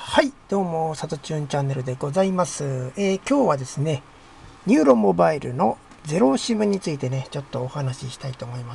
はい、どうも、さとちゅんチャンネルでございます。今日はですね、ニューロモバイルのゼロシムについてね、ちょっとお話ししたいと思います。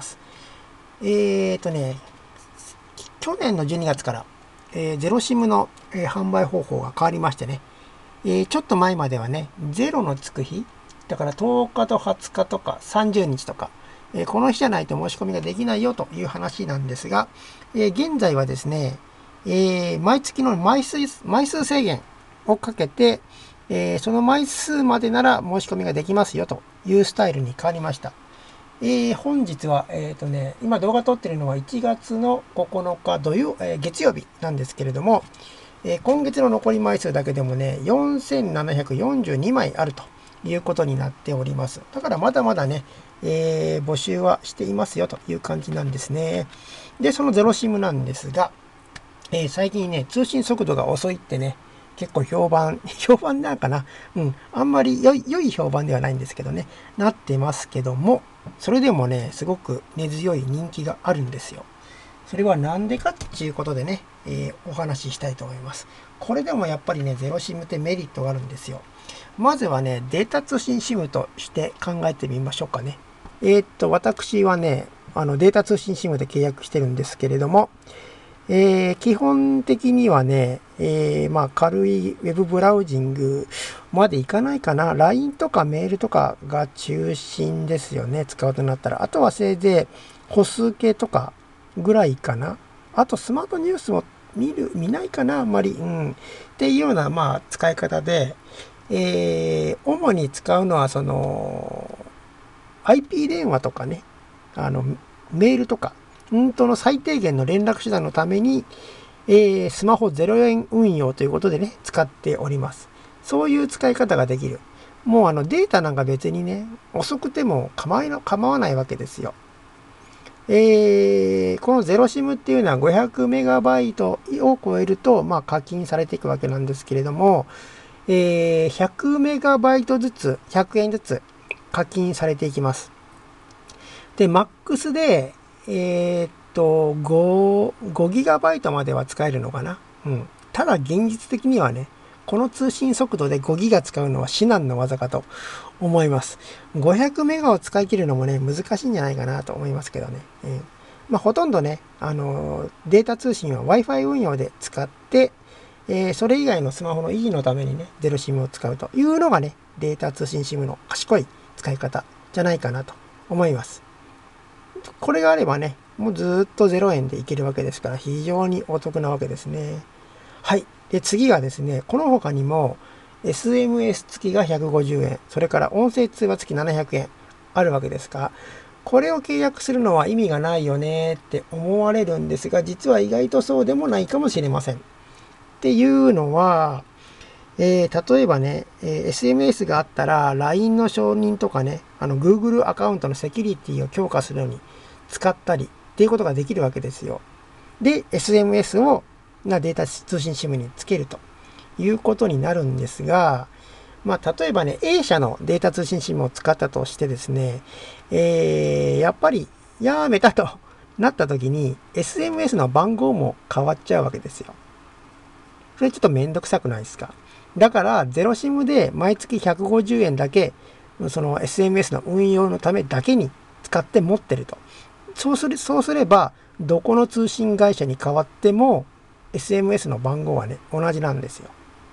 去年の12月から、ゼロシムの、販売方法が変わりましてね、ちょっと前まではね、ゼロのつく日、だから10日と20日とか30日とか、この日じゃないと申し込みができないよという話なんですが、現在はですね、毎月の枚数制限をかけて、その枚数までなら申し込みができますよというスタイルに変わりました。本日は、今動画撮ってるのは1月の9日月曜日なんですけれども、今月の残り枚数だけでもね、4742枚あるということになっております。だからまだまだね、募集はしていますよという感じなんですね。で、そのゼロシムなんですが、最近ね、通信速度が遅いってね、結構評判なんかな。あんまり良い評判ではないんですけどね、なってますけども、それでもね、すごく根強い人気があるんですよ。それはなんでかっていうことでね、お話ししたいと思います。これでもやっぱりね、ゼロシムってメリットがあるんですよ。まずはね、データ通信シムとして考えてみましょうかね。私はね、データ通信シムで契約してるんですけれども、基本的にはね、軽いウェブブラウジングまでいかないかな。LINE とかメールとかが中心ですよね。使うとなったら。あとはせいぜい歩数計とかぐらいかな。あとスマートニュースも見ないかな、あんまり。っていうような、使い方で、主に使うのは、IP 電話とかね、メールとか、の最低限の連絡手段のために、スマホ0円運用ということでね、使っております。そういう使い方ができる。もうデータなんか別にね、遅くても構わないわけですよ。このゼロシムっていうのは500メガバイトを超えると、課金されていくわけなんですけれども、100メガバイトずつ、100円ずつ課金されていきます。で、マックスで、5ギガバイトまでは使えるのかな。ただ現実的にはね、この通信速度で5ギガ使うのは至難の技かと思います。500メガを使い切るのもね、難しいんじゃないかなと思いますけどね。ほとんどね、データ通信は Wi-Fi 運用で使って、それ以外のスマホの維持のためにね、ゼロシムを使うというのがね、データ通信シムの賢い使い方じゃないかなと思います。これがあればね、もうずっと0円でいけるわけですから、非常にお得なわけですね。はい。で、次がですね、この他にも、SMS 付きが150円、それから音声通話付き700円あるわけですが、これを契約するのは意味がないよねって思われるんですが、実は意外とそうでもないかもしれません。っていうのは、例えばね、SMS があったら LINE の承認とかね、Google アカウントのセキュリティを強化するのに使ったりっていうことができるわけですよ。で、SMS をデータ通信 SIM につけるということになるんですが、例えばね、A 社のデータ通信 SIM を使ったとしてですね、やっぱりやめたとなった時に SMS の番号も変わっちゃうわけですよ。それちょっとめんどくさくないですか？だから、ゼロシムで毎月150円だけ、その SMS の運用のためだけに使って持ってると。そうすれば、どこの通信会社に変わっても、SMS の番号はね、同じなんですよ。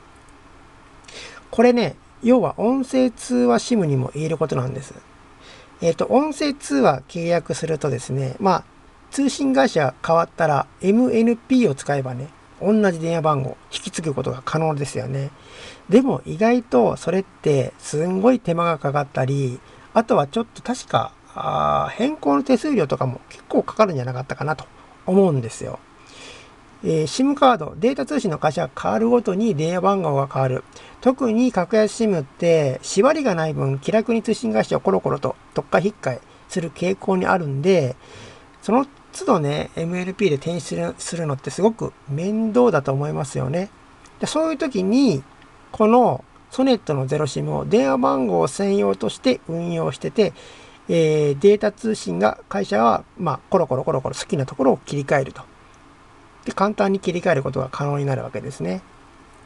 これね、要は音声通話 SIM にも言えることなんです。音声通話契約するとですね、通信会社変わったら MNP を使えばね、同じ電話番号引き継ぐことが可能ですよね。でも意外とそれってすんごい手間がかかったり、あとはちょっと確か変更の手数料とかも結構かかるんじゃなかったかなと思うんですよ。SIM カード、データ通信の会社が変わるごとに電話番号が変わる。特に格安 SIM って縛りがない分気楽に通信会社をコロコロと特化引っ換えする傾向にあるんで、その都度ね、MLP で転出するのってすごく面倒だと思いますよね。でそういう時に、このソネットのゼロシムを電話番号専用として運用してて、データ通信が会社は、コロコロ好きなところを切り替えると。で、簡単に切り替えることが可能になるわけですね。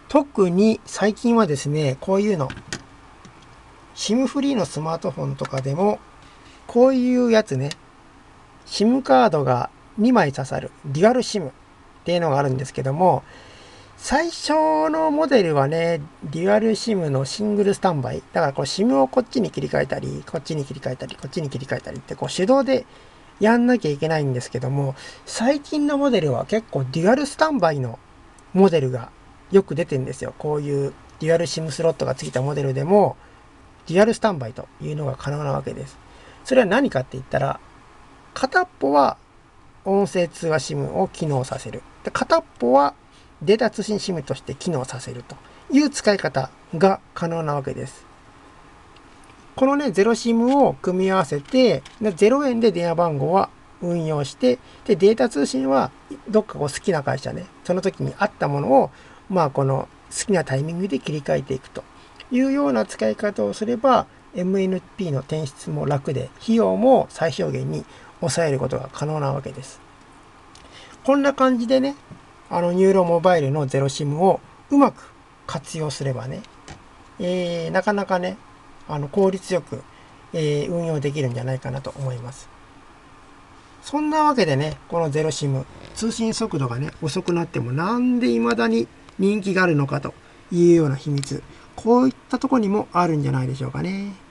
特に最近はですね、こういうの、SIM フリーのスマートフォンとかでも、こういうやつね、SIM カードが2枚刺さるデュアル SIM っていうのがあるんですけども、最初のモデルはね、デュアル SIM のシングルスタンバイ。だからこう SIM をこっちに切り替えたり、こっちに切り替えたり、こっちに切り替えたりってこう手動でやんなきゃいけないんですけども、最近のモデルは結構デュアルスタンバイのモデルがよく出てるんですよ。こういうデュアル SIM スロットがついたモデルでも、デュアルスタンバイというのが可能なわけです。それは何かって言ったら、片っぽは音声通話 SIM を機能させる。で、片っぽはデータ通信 SIM として機能させるという使い方が可能なわけです。このね、ゼロ SIM を組み合わせて、0円で電話番号は運用して、で、データ通信はどっかこう好きな会社ね、その時に合ったものを、この好きなタイミングで切り替えていくというような使い方をすれば、MNP の転出も楽で、費用も最小限に抑えることが可能なわけです。こんな感じでね、ニューロモバイルのゼロ SIM をうまく活用すればね、なかなかね、効率よく、運用できるんじゃないかなと思います。そんなわけでね、このゼロ SIM、通信速度がね、遅くなってもなんで未だに人気があるのかというような秘密、こういったところにもあるんじゃないでしょうかね。